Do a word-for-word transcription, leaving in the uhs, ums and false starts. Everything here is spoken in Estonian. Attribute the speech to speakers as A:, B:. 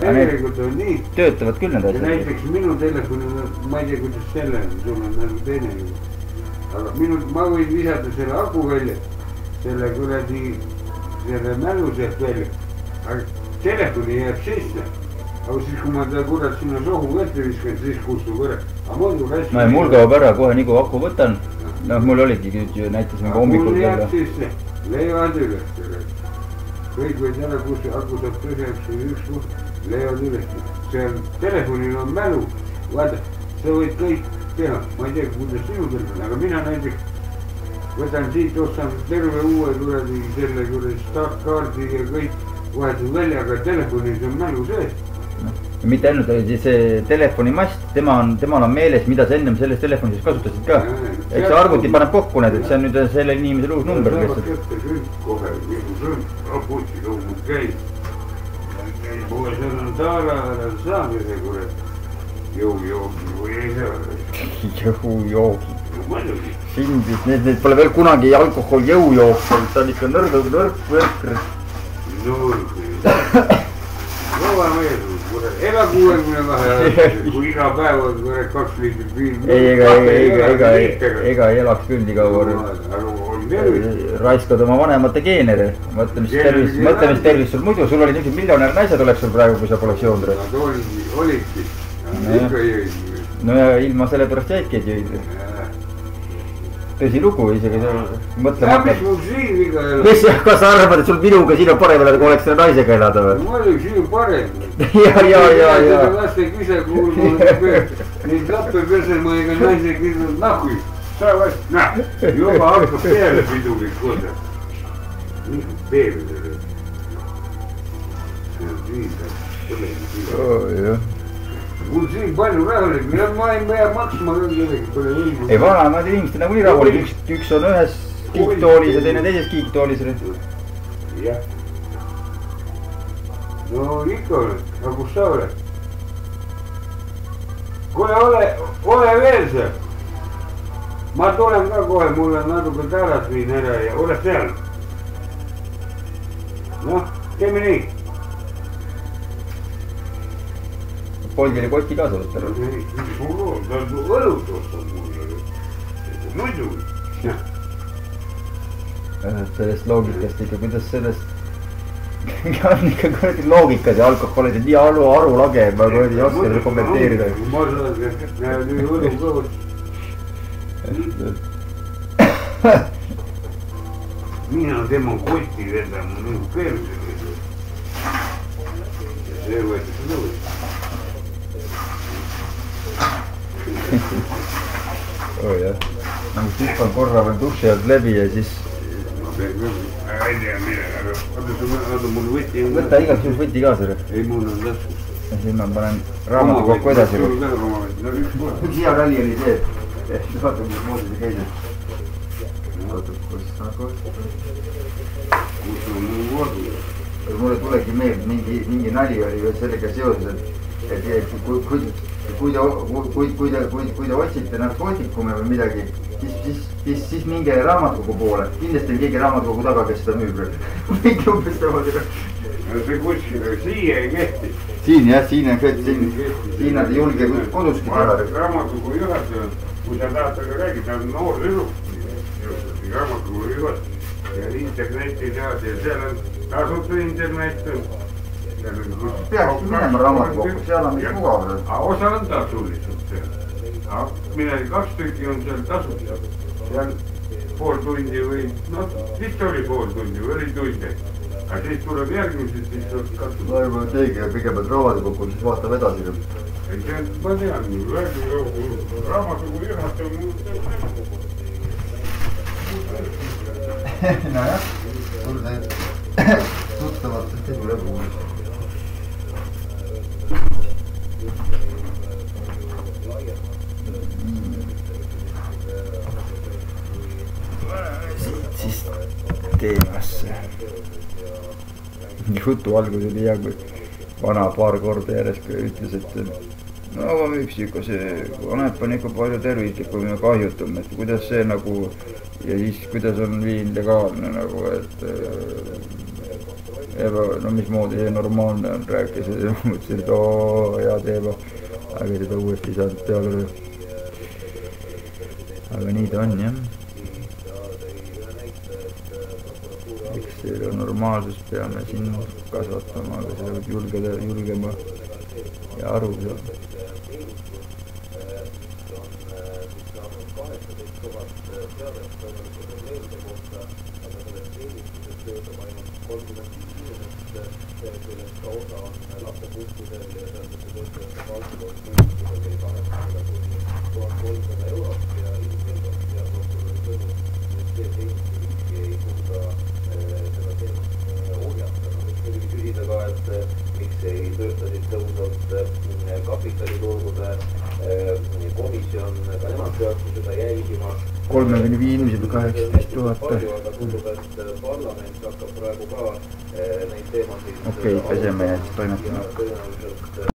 A: Tegelikult on nii.
B: Töötavad küll need asjad.
A: Näiteks minu telefoni, ma ei tea, kuidas selle, sul on nagu teine. Aga minu, ma võin visata selle aku välja, selle kuradi, selle mälu sealt välja. Aga telefoni jääb sisse. Aga siis, kui ma ta kurat sinna sohu vette viskan, siis kustub ära. Aga mul kui hästi...
B: Mul kaob ära kohe nii kui aku võtan. No mul oligi näitasime ka hommikul
A: mul jääb sisse, leivad üles. Kõik võid ära, kus aku saab tõseks või üks kus, leivad üles. Seal telefonil on mälu, vaata, sa võid kõik teha. Ma ei tea, kuidas sinu telefon, aga mina näiteks võtan siit, ostan terve uue kuradi, selle kuradi startkaardi ja kõik vahetud välja, aga telefonis on mälu sees.
B: Mitte ainult see telefonimast, tema on, temal on meeles, mida sa ennem selles telefonis kasutasid ka. Eks see arvuti paneb kokku need, et see on nüüd selle inimesel uus number.
A: Saavad kätte sünd kohe, nagu sünd, raputi loomu käib. Kui seal on taala, saab see kurat jõujoogi või ei saa.
B: Jõujoogi.
A: Muidugi.
B: Sindis, need pole veel kunagi alkohol jõujook, ta on ikka nõrg, nõrk, võrk.
A: Nõrg. Kõva meelus. Ega kuuekümne kahe, kui iga päev on kaks liitrit viin.
B: Ei, ega, ega, ega, ega ei elaks küll nii kaua. Raiskad oma vanemate geenere. Mõtle, mis tervis, mõtle, mis tervis sul muidu. Sul oli niisugused miljonär naised oleks sul praegu, kui sa poleks joonud.
A: Nad olidki. Ikka jõid.
B: No ja ilma selle pärast jäidki jõid. Tõsi lugu isegi. Mõtle,
A: ja mis mul siin viga elab?
B: Mis, kas sa arvad, et sul minuga siin on parem elada, kui oleks selle naisega elada või?
A: Ma olin siin parem.
B: Ja, ja, ja, ja.
A: Laste kise kuul, neid lappe pesema ega naise kisnud nahkui. Sa vast, näh, juba hakkab peale pidulik koda. Nii peale selle. See on siin, põlegi siin.
B: Oo, jah.
A: Mul siin palju rahulik, ma ei pea maksma ka kellegi pole õigus.
B: Ei, vanemad inimesed nagu nii rahulik, üks, üks on ühes kiiktoolis ja teine teises kiiktoolis.
A: Jah. No ikka oled, aga kus sa oled? Kuule, ole, ole veel see. Ma tulen ka kohe, mul on natuke täras viin ära ja ole seal. Noh, teeme nii.
B: Polgile kotti kaasa võtta.
A: Ta on õlut ostab mulle. Muidu.
B: Sellest loogikast ikka, kuidas sellest on ikka kuradi loogikas ja alkoholid on nii aru, arulage, ma ei oska seda kommenteerida.
A: Ma saan, et näe nii õlu kõvõt. Mina tema kotti vedama, nagu perse vedama. Ja see võetakse nõus.
B: Oh jah, nagu tüpan korra veel duši alt läbi ja siis...
A: Ma pean küll, aga ei tea mille, aga oota mul võti on...
B: Võta igaks juhul võti kaasa.
A: Ei, mul on taskus.
B: Ja siis ma panen raamatu kokku edasi.
A: Siia ralli oli see.
B: Vaata, mis moodi see käis. Vaata, kus nagu...
A: Kus on muu kodu?
B: Mulle tulegi meeld, mingi nali oli sellega seoses, et kui... Kui te, kui, kui, te, kui, kui te otsite narkootikume või midagi, siis, siis, siis, siis minge raamatukogu poole. Kindlasti on keegi raamatukogu taga, kes seda müüb. Mingi umbes tõmmad.
A: See kuskil, siia ei kehti.
B: Siin jah, siin on kehti. Siin, siin nad ei julge koduski teha.
A: Raamatukogu juhataja, kui sa tahad taga räägida, ta on noor üsuk. Raamatukogu juhataja ja interneti tead ja seal on tasuta internet.
B: Peaks minema raamatukokku, seal on mis mugav.
A: Osa on tasuliselt seal. Midagi kaks tükki on seal tasuta. Seal pool tundi või, no vist oli pool tundi või oli tunde. Aga siis tuleb järgmised, siis tuleb katsuda.
B: Ma arvan, et õige, kõigepealt raamatukokku, siis vaatab edasi.
A: Ei, see ma tean, raamatukogu juhataja on muu teeb.
B: Nojah, sul see tuttavad tegu lõbu. Siis teemasse. Jutu algus oli hea, kui vana paar korda järjest ütles, et no aga üks ikka see kanep on ikka palju tervislikum ja kahjutum, et kuidas see nagu ja siis kuidas on viin legaalne nagu, et eba, no mismoodi see normaalne on, rääkis ja mõtlesin, et oo, hea teema, aga seda uuesti ei saadud peale veel. Aga nii ta on, jah. Eks selle normaalsust peame siin kasvatama, aga seda võib julgeda, julgema ja aru saada.
C: Miks ei töötasid tõusnud kapitaliturgude komisjon, ka nemad peavad seda jälgima.
B: kolmekümne viis inimesed kaheksateist tuhat.
C: Aga tundub, et parlament hakkab praegu ka neid teemasid...
B: Okei, peseme ja siis toimetame.